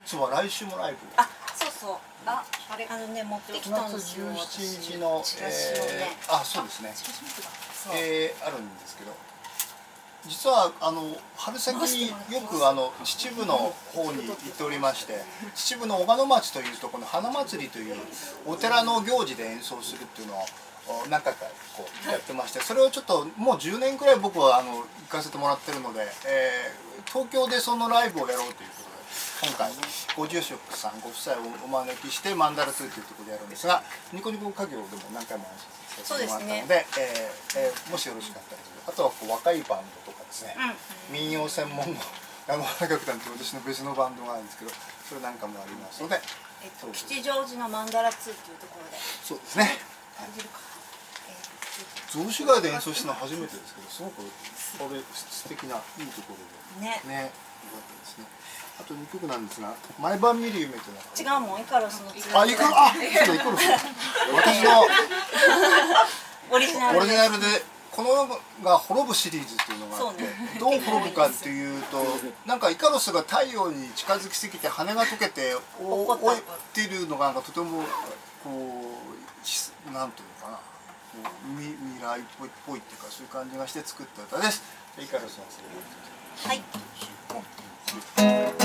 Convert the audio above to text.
そうは来週もライブ。 あ、そうそう。あれね持ってきたんですよ。 6月17日のチラシをね。 あ、そうですね。 そう。 あるんですけど、実は春先によく秩父の方に行っておりまして、秩父の小鹿野町というところの花祭りというお寺の行事で演奏するっていうのを何回かこうやってまして、それをちょっともう10年くらい僕は行かせてもらってるので、東京でそのライブをやろうということで、今回ご住職さんご夫妻をお招きしてマンダラ2というところでやるんですが、ニコニコ家業でも何回も話させてもらったので、もしよろしかったら、あとはこう若いバンドとかですね、民謡専門の山原楽団という私の別のバンドがあるんですけど、それなんかもありますので、 吉祥寺のマンダラ2というところで。 そうですね。雑司ヶ谷で演奏したのは初めてですけど、すごくこれ素敵ないいところでね、よかったですね。あと2曲なんですが、毎晩見る夢というのは違うもん、イカロスのそうだ、イカロス私のオリジナルで、この世が滅ぶシリーズというのがあって、どう滅ぶかっていうと、なんかイカロスが太陽に近づきすぎて羽が溶けて落ちているのがとてもこうなんていうのかな、未来っぽいっていうか、そういう感じがして作った歌です。イカロスのセレブレート。 はい。